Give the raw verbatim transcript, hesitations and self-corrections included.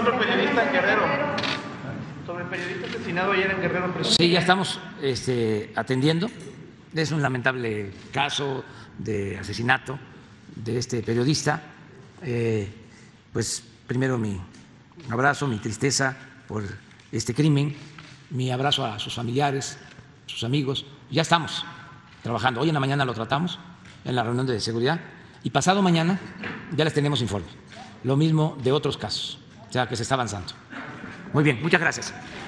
otro periodista en Guerrero. Sobre el periodista asesinado ayer en Guerrero. Presidente. Sí, ya estamos este, atendiendo. Es un lamentable caso de asesinato de este periodista. Eh, pues primero mi abrazo, mi tristeza por este crimen, mi abrazo a sus familiares, sus amigos. Ya estamos trabajando. Hoy en la mañana lo tratamos en la reunión de seguridad y pasado mañana ya les tenemos informe. Lo mismo de otros casos, o sea que se está avanzando. Muy bien, muchas gracias.